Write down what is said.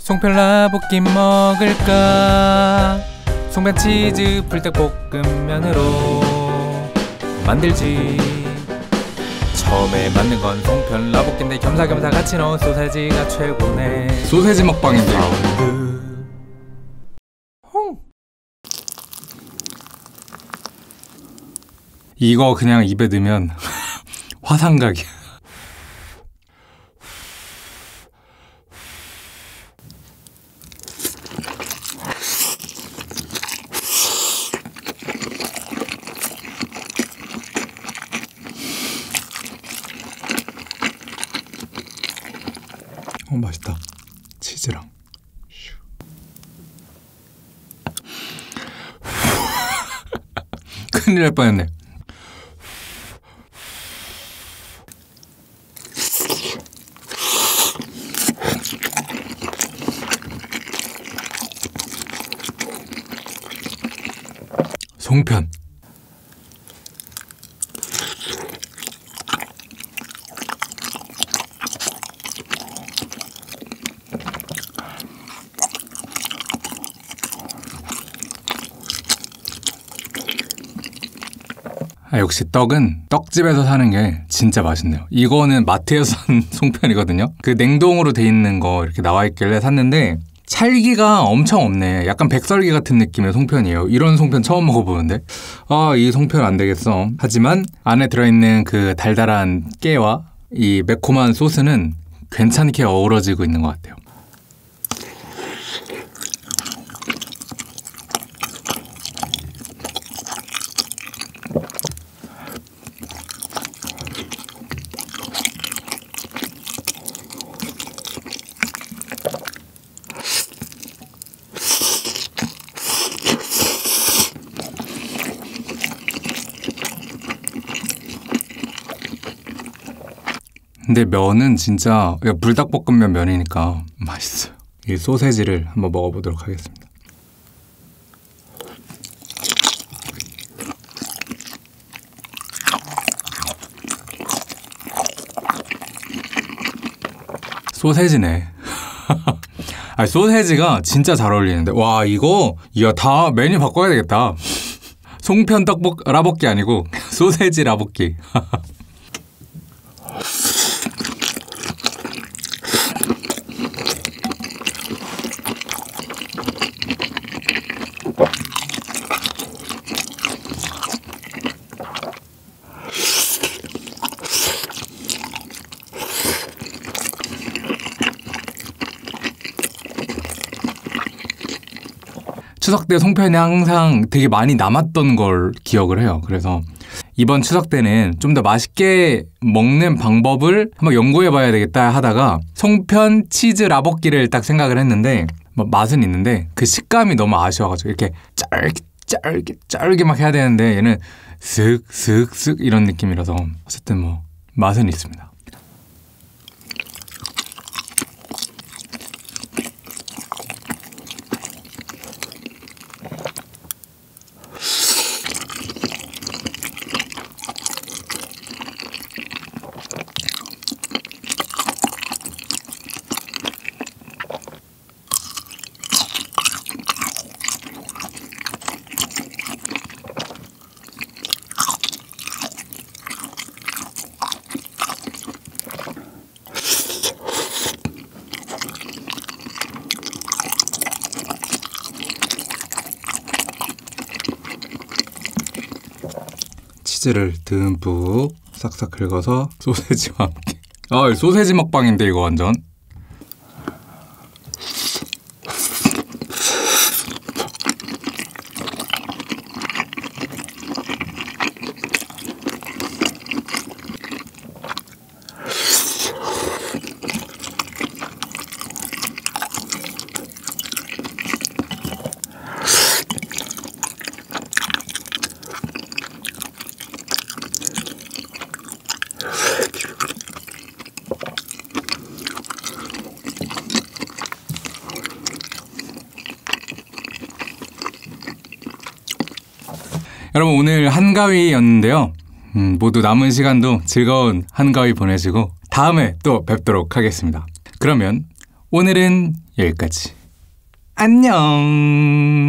송편 라볶이 먹을까? 송편 치즈 불닭볶음면으로 만들지. 처음에 만든 건 송편 라볶이인데 겸사겸사 같이 넣은 소세지가 최고네. 소세지 먹방인데 이거 그냥 입에 넣으면 화상각이야. 맛있다. 치즈랑 큰일 날 뻔했네. 송편 역시 떡은 떡집에서 사는 게 진짜 맛있네요. 이거는 마트에서 산 송편이거든요. 그 냉동으로 돼 있는 거 이렇게 나와 있길래 샀는데 찰기가 엄청 없네. 약간 백설기 같은 느낌의 송편이에요. 이런 송편 처음 먹어보는데 이 송편 안 되겠어. 하지만 안에 들어있는 그 달달한 깨와 이 매콤한 소스는 괜찮게 어우러지고 있는 것 같아요. 근데 면은 진짜 불닭볶음면 면이니까 맛있어요. 이 소세지를 한번 먹어보도록 하겠습니다. 소세지네. 소세지가 진짜 잘 어울리는데 와 이거 다 메뉴 바꿔야 되겠다. 송편 라볶이 아니고 소세지 라볶이. 추석 때 송편이 항상 되게 많이 남았던 걸 기억을 해요. 그래서 이번 추석 때는 좀 더 맛있게 먹는 방법을 한번 연구해 봐야 되겠다 하다가 송편 치즈 라볶이를 딱 생각을 했는데 맛은 있는데 그 식감이 너무 아쉬워가지고 이렇게 짤게 막 해야 되는데 얘는 슥슥슥 이런 느낌이라서 어쨌든 맛은 있습니다. 치즈를 듬뿍 싹싹 긁어서 소세지와 함께. 소세지 먹방인데 이거 완전. 여러분 오늘 한가위였는데요. 모두 남은 시간도 즐거운 한가위 보내시고 다음에 또 뵙도록 하겠습니다. 그러면 오늘은 여기까지. 안녕.